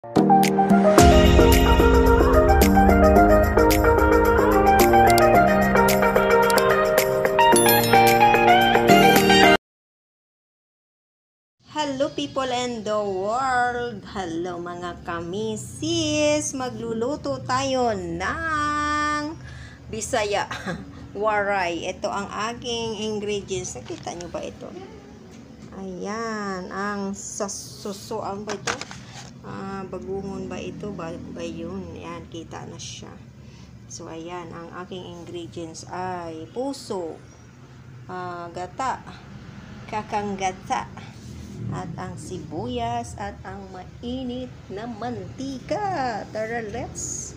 Hello people in the world! Hello mga kamisis! Magluluto tayo ng Bisaya waray. Ito ang aking ingredients. Nakita nyo ba ito? Ayan, ang sasusuan ba ito? Bagungon ba ito? Ba yun? Ayan, kita na siya. So ayan, ang aking ingredients ay puso, gata, kakanggata, at ang sibuyas, at ang mainit na mantika. Tara, let's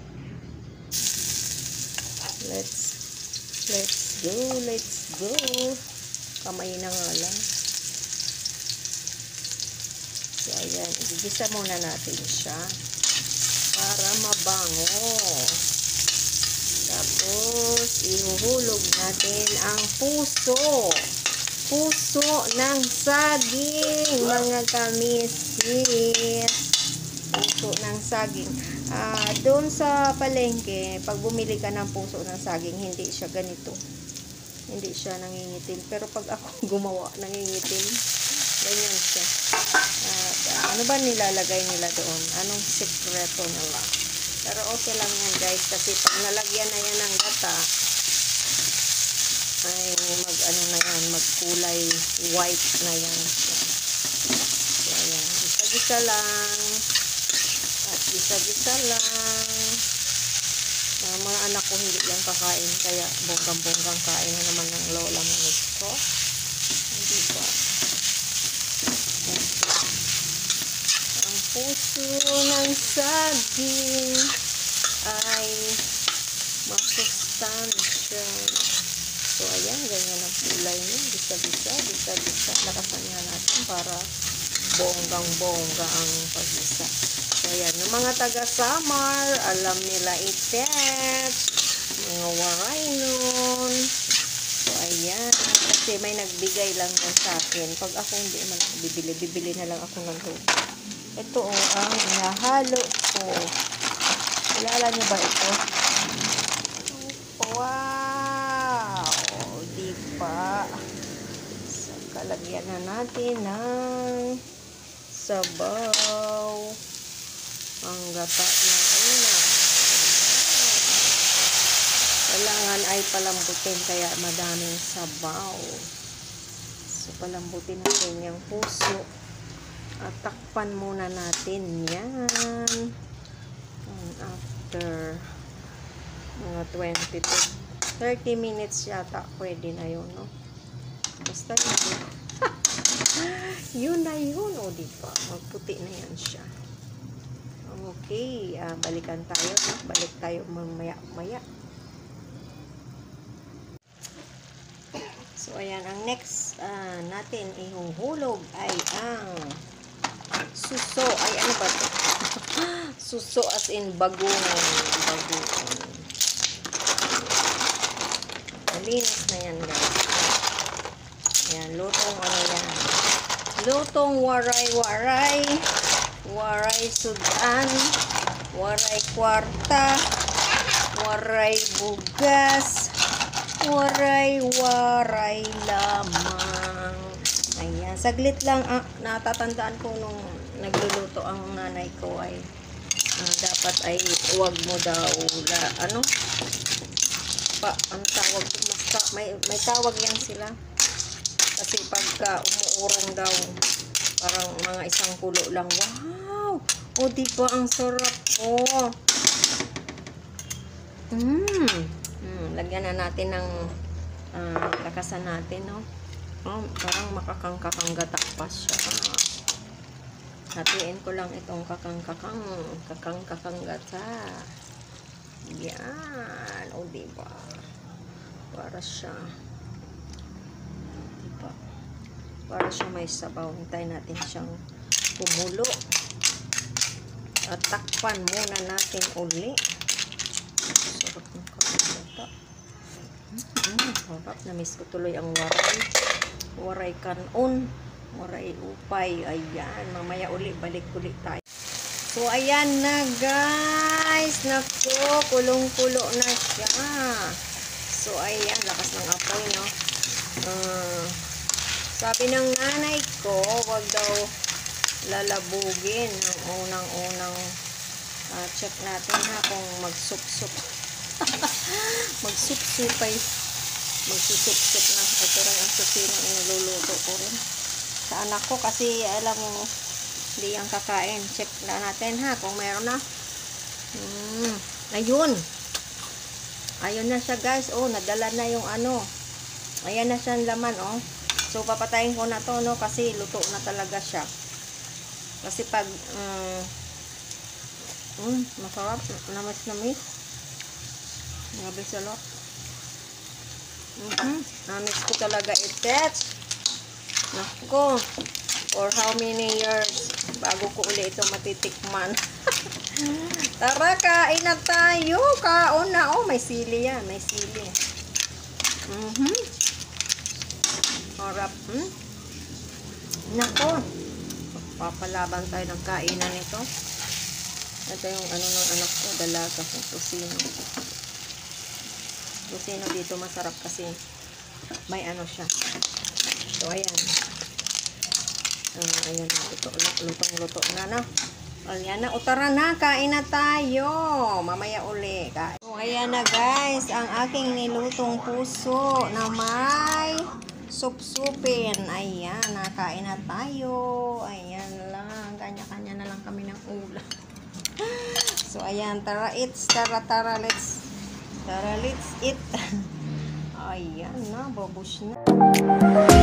go. Kamay na nga lang. So ayan, igigisa muna natin siya para mabango. Tapos ihuhulog natin ang puso ng saging, mga kamisis. Puso ng saging. Doon sa palengke, pag bumili ka ng puso ng saging, hindi siya ganito. Hindi siya nangingitim. Pero pag ako gumawa, nangingitim. Ganyan siya. Ano ba nilalagay nila doon? Anong sekreto nila? Pero okay lang yan, guys. Kasi pag nalagyan na yan ng gata, ay magkulay white na yan. So, ayan, gisa-gisa lang at gisa-gisa lang. Mga anak ko hindi lang kakain, kaya bonggang-bonggang kain na naman ng lola mo nito. Hindi ba? Ang puso ng saging ay masustansya. So, ayan, ganyan ang kulay niya. Bisa-bisa. Lakasan nga natin para bonggang-bongga ang pag-isa. So, ayan, ng mga taga-Samar, alam nila itet. Mga waray nun. So, ayan. Kasi may nagbigay lang yan sa akin. Pag ako hindi man ako bibili na lang ako ng loob. Ito, ang nahalo ko. Kilala niyo ba ito? Wow! Diba? So, kalagyan na natin ng sabaw. Ang gata na una. Kailangan ay palambutin kaya madaming sabaw. So, palambutin natin yung puso. At takpan muna natin yan. And after mga 20 to 30 minutes yata, pwede na yun, no? Basta yun na yun, o diba? Magputi na yan siya. Okay, balikan tayo, no? Balik tayo mamaya-maya. So, ayan, ang next natin ihuhulog ay ang suso. Ay, ano ba ito? Suso as in bagungon. Malinis na yan, guys. Ayan, lutong ano yan. Lutong waray-waray. Waray sudan. Waray kwarta. Waray bugas. Waray-waray lamang. Ayan, saglit lang. Natatandaan ko nung nagluluto ang nanay ko ay dapat ay huwag mo daw ang tawag may tawag yan sila kasi pagka umuurong daw parang mga isang kulo lang. Wow, o diba ang sarap lagyan na natin ng lakasan natin, no? Parang makakangkakanggatak pa siya. Hatiin ko lang itong kakangkakanggata. Yan. O, diba? Para siya. Diba? Para siya may sabaw. Hintayin natin siyang kumulo. At takpan muna natin uli. Sarap ng kakangkata. Harap. Namiss ko tuloy ang waray. Waray kanon. Waray upay. Ayan. Mamaya uli. Balik ulit tayo. So, ayan na guys. Naku, kulong-kulo na siya. So, ayan. Lakas ng apoy, no? Sabi ng nanay ko, wag daw lalabugin ng unang-unang check natin ha kung magsup-sup. Magsup-supay. Magsusup-sup na. Ito rin ang susino iniluluto ko rin. Sa anak ko kasi alam mo, hindi yan kakain. Check na natin ha kung meron na. Ayun. Ayun na siya guys. Oh, nadala na yung ano. Ayan na siya ang laman oh. So, papatayin ko na to, no? Kasi luto na talaga siya. Kasi pag, masarap. Namis-namis. Nabisalok. Namis ko talaga i-test. Naku. For how many years bago ko ulit ito matitikman. Tara, kain na tayo. Kaon na. Oh, may sili yan. May sili. Harap. Nako. Papalaban tayo ng kainan nito. Ito yung ano ng anak ko. Dalaga. Tusino. Tusino dito masarap kasi may ano siya. So, ayan. Ayan na. Lutong-luto na na. Ayan na. Tara na. Kain na tayo. Mamaya uli. Kain. So, ayan na guys. Ang aking nilutong puso na may sup-supin. Ayan, nakain na tayo. Ayan lang. Kanya-kanya na lang kami ng ulam. So, ayan. Tara, let's eat. Ayan na. Babush na.